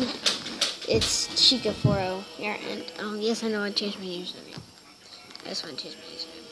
It's Chica40 here, and yes, I know I changed my username. I just want to change my username.